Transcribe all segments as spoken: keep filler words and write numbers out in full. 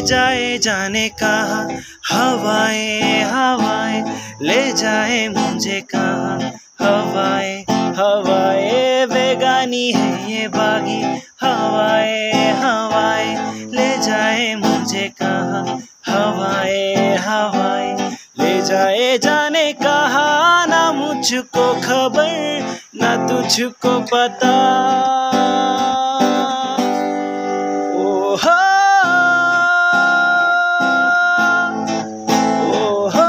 जाए जाने कहाँ, हवाएं हवाएं ले जाए मुझे कहाँ, हवाएं हवाएं बेगानी है ये बागी, हवाएं हवाएं ले जाए मुझे कहाँ, हवाएं हवाएं ले जाए जाने कहाँ। ना मुझको खबर ना तुझको पता, ओ हो ओ हो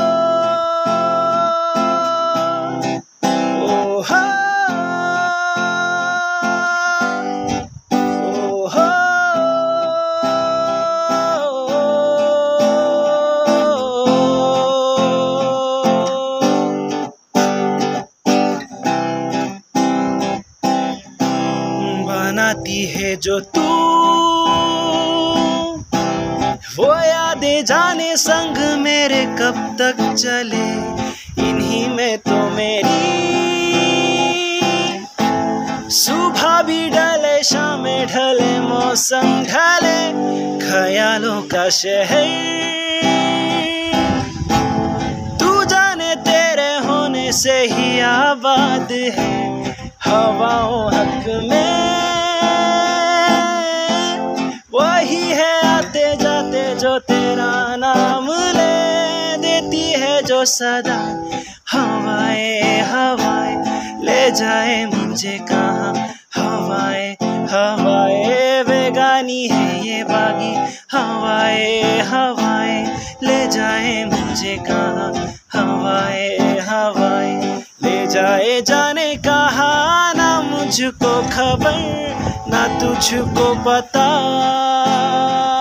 ओ हो ओ हो। बनाती है जो तू वो यादें जाने संग मेरे कब तक चले, इन्हीं में तो मेरी सुबह भी ढले शाम ढले मौसम ढले, ख्यालों का शहर तू जाने तेरे होने से ही आबाद है, हवाओं हक में वही है आते जाते जो तेरा नाम ले देती है जो सदा, हवाएं हवाएं ले जाए मुझे कहाँ, हवाएं हवाएं बेगानी है ये बागी, हवाएं हवाएं ले जाए मुझे कहाँ, हवाएं हवाएं ले जाए जाने कहाँ। ना मुझको खबर ना तुझको पता।